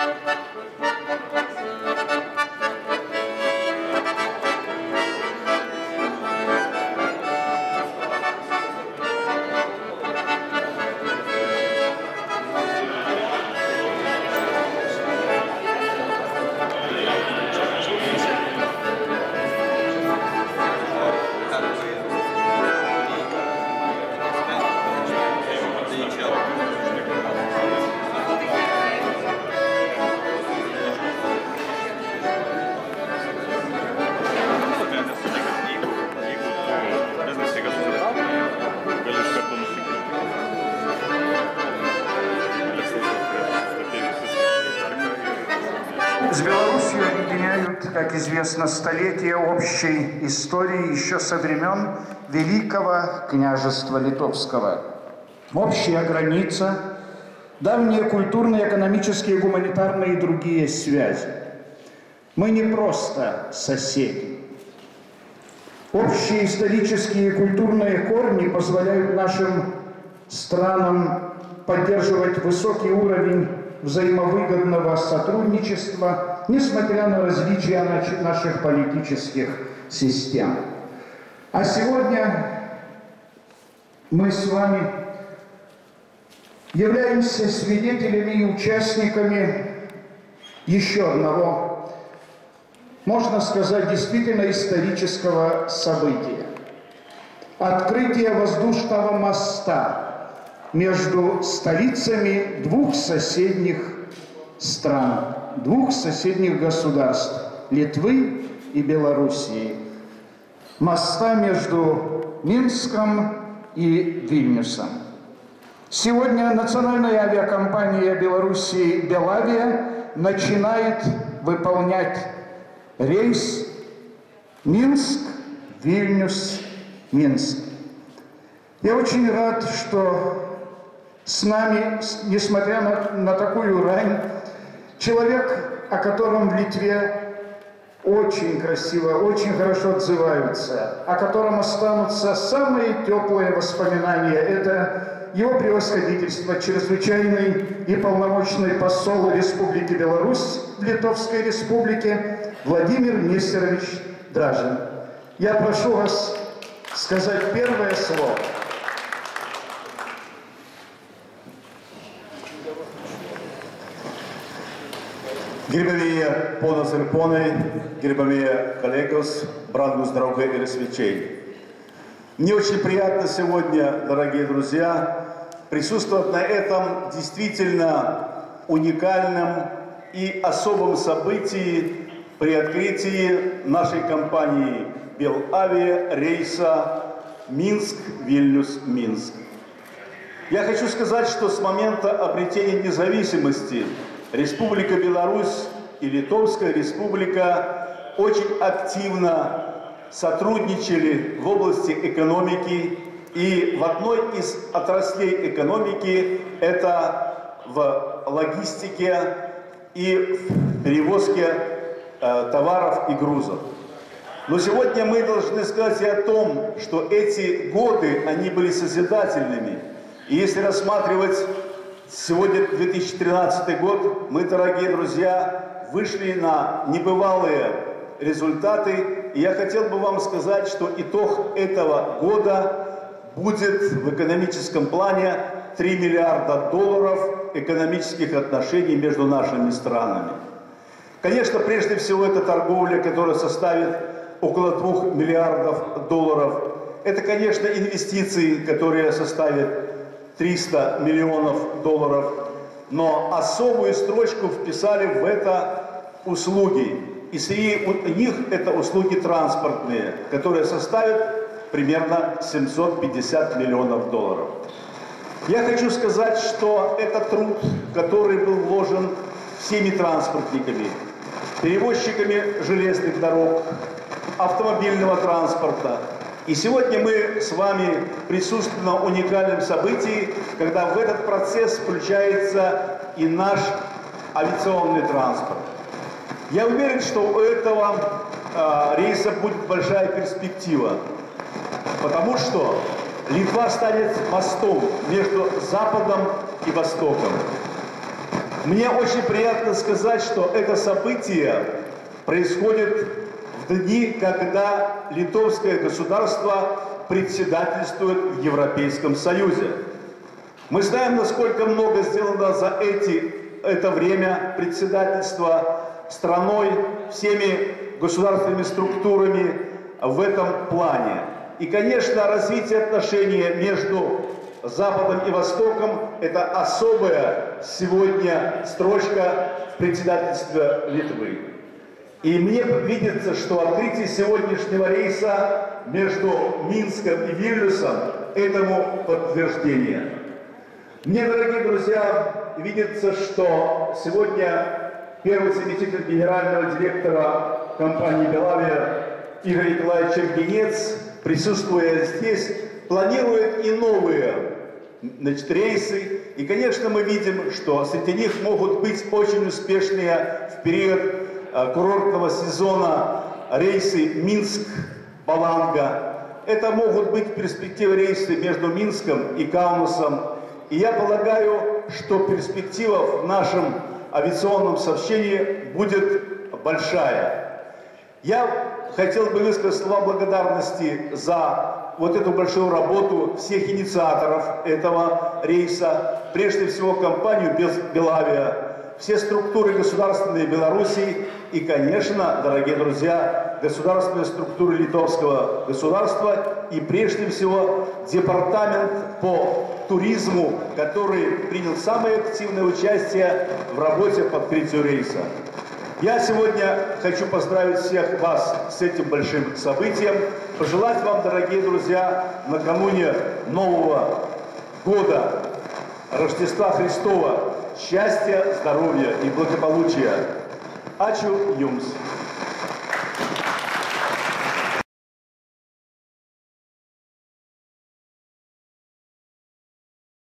С Беларусью объединяют, как известно, столетия общей истории еще со времен Великого княжества Литовского. Общая граница, давние культурные, экономические, гуманитарные и другие связи. Мы не просто соседи. Общие исторические и культурные корни позволяют нашим странам поддерживать высокий уровень взаимовыгодного сотрудничества, несмотря на различия наших политических систем. А сегодня мы с вами являемся свидетелями и участниками еще одного, можно сказать, действительно исторического события. Открытие воздушного моста между столицами двух соседних стран, двух соседних государств – Литвы и Белоруссии. Моста между Минском и Вильнюсом. Сегодня национальная авиакомпания Белоруссии «Белавия» начинает выполнять рейс Минск-Вильнюс-Минск. Я очень рад, что с нами, несмотря на такую рань, человек, о котором в Литве очень красиво, очень хорошо отзываются, о котором останутся самые теплые воспоминания. Это его превосходительство, чрезвычайный и полномочный посол Республики Беларусь в Литовской Республике Владимир Нестерович Дражин. Я прошу вас сказать первое слово. Gerbamieji ponas ir ponai, gerbamieji коллегос, brangus draugai и свечей. Мне очень приятно сегодня, дорогие друзья, присутствовать на этом действительно уникальном и особом событии при открытии нашей компании «Белавия» рейса Минск-Вильнюс-Минск. Я хочу сказать, что с момента обретения независимости Республика Беларусь и Литовская Республика очень активно сотрудничали в области экономики, и в одной из отраслей экономики это в логистике и в перевозке товаров и грузов. Но сегодня мы должны сказать и о том, что эти годы, они были созидательными. И если рассматривать сегодня 2013 год, мы, дорогие друзья, вышли на небывалые результаты. И я хотел бы вам сказать, что итог этого года будет в экономическом плане 3 миллиарда долларов экономических отношений между нашими странами. Конечно, прежде всего, это торговля, которая составит около 2 миллиардов долларов. Это, конечно, инвестиции, которые составят 300 миллионов долларов, но особую строчку вписали в это услуги. И среди них это услуги транспортные, которые составят примерно 750 миллионов долларов. Я хочу сказать, что это труд, который был вложен всеми транспортниками, перевозчиками железных дорог, автомобильного транспорта. И сегодня мы с вами присутствуем на уникальном событии, когда в этот процесс включается и наш авиационный транспорт. Я уверен, что у этого рейса будет большая перспектива, потому что Литва станет мостом между Западом и Востоком. Мне очень приятно сказать, что это событие происходит в дни, когда литовское государство председательствует в Европейском Союзе. Мы знаем, насколько много сделано за это время председательства страной, всеми государственными структурами в этом плане. И, конечно, развитие отношений между Западом и Востоком – это особая сегодня строчка в председательстве Литвы. И мне видится, что открытие сегодняшнего рейса между Минском и Вильнюсом этому подтверждение. Мне, дорогие друзья, видится, что сегодня первый заместитель генерального директора компании «Белавия» Игорь Николаевич Ергенец, присутствуя здесь, планирует и новые рейсы. И, конечно, мы видим, что среди них могут быть очень успешные в период курортного сезона рейсы Минск-Паланга. Это могут быть в перспективе рейсы между Минском и Каунасом. И я полагаю, что перспектива в нашем авиационном сообщении будет большая. Я хотел бы высказать слова благодарности за вот эту большую работу всех инициаторов этого рейса, прежде всего компанию «Белавия», все структуры государственной Белоруссии и, конечно, дорогие друзья, государственные структуры литовского государства и, прежде всего, департамент по туризму, который принял самое активное участие в работе по открытию рейса. Я сегодня хочу поздравить всех вас с этим большим событием, пожелать вам, дорогие друзья, накануне Нового года, Рождества Христова, счастья, здоровья и благополучия. Ачу Юмс!